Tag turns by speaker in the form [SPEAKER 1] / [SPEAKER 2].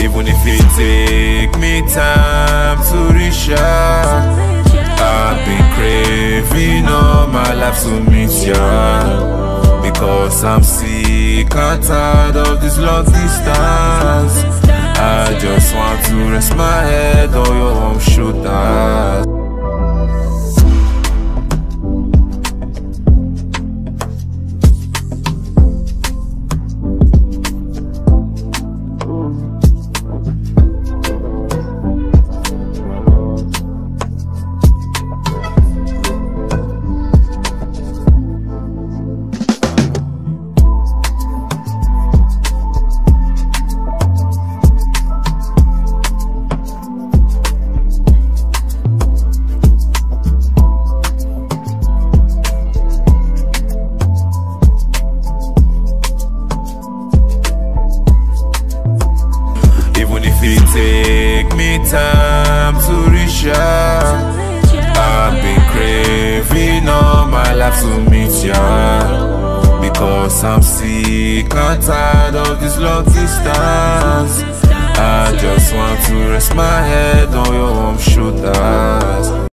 [SPEAKER 1] Even if it take me time to reach out, I've been craving all my life to meet ya. Because I'm sick and tired of this long distance. I just want to rest my head on your warm shoulders. It take me time to reach out. I've been craving all my life to meet ya. Because I'm sick and tired of this long distance. I just want to rest my head on your warm shoulders.